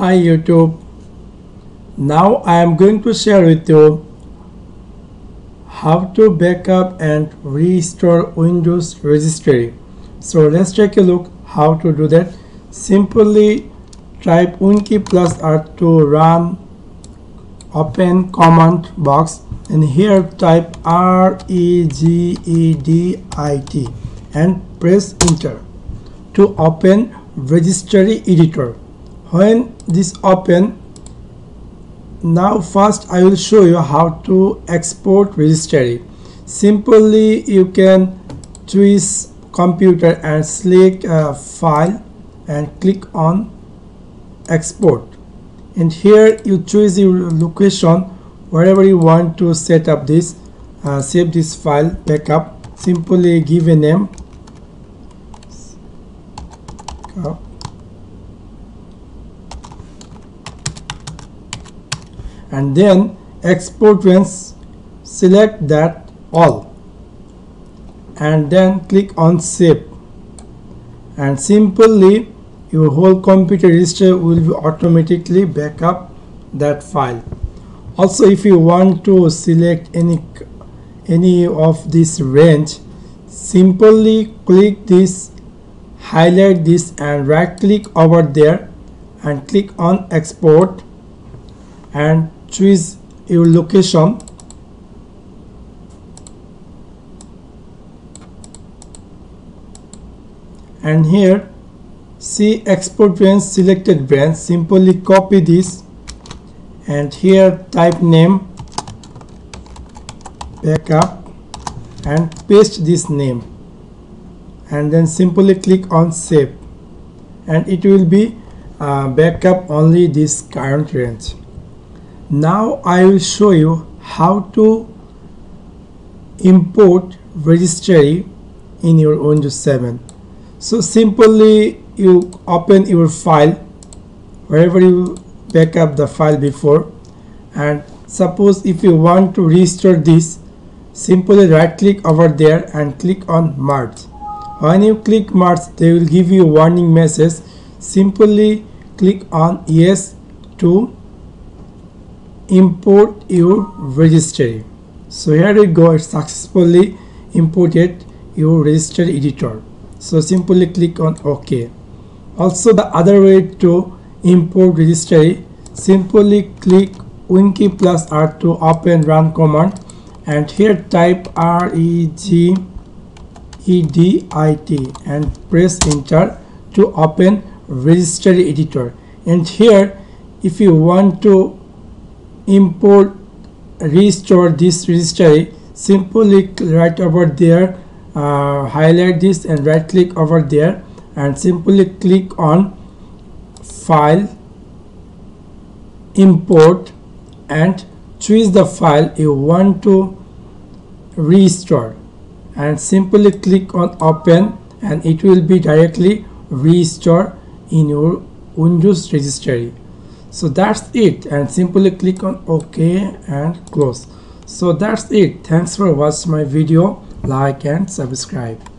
Hi YouTube. Now I am going to share with you how to backup and restore Windows registry. So let's take a look how to do that. Simply type WinKey plus R to run open command box, and here type regedit and press enter to open registry editor. When this open, now first I will show you how to export registry. Simply you can choose computer and select file and click on export, and here you choose your location wherever you want to set up this save this file backup. Simply give a name and then export once, select that all and then click on save, and simply your whole computer registry will be automatically back up that file. Also, if you want to select any of this range, simply click this, highlight this and right click over there and click on export and choose your location, and here see export branch, selected branch. Simply copy this and here type name backup and paste this name, and then simply click on save, and it will be backup only this current range. Now I will show you how to import registry in your Windows 7. So simply you open your file wherever you back up the file before, and suppose if you want to restore this, simply right click over there and click on merge. When you click merge, they will give you a warning message. Simply click on yes to import your registry. So here we go, it successfully imported your registry editor. So simply click on OK. Also, the other way to import registry, simply click WinKey plus R to open run command, and here type regedit and press enter to open registry editor. And here if you want to import restore this registry, simply right over there, highlight this and right click over there and simply click on file, import, and choose the file you want to restore and simply click on open, and it will be directly restore in your Windows registry. So that's it, and simply click on OK and close. So that's it. Thanks for watching my video. Like and subscribe.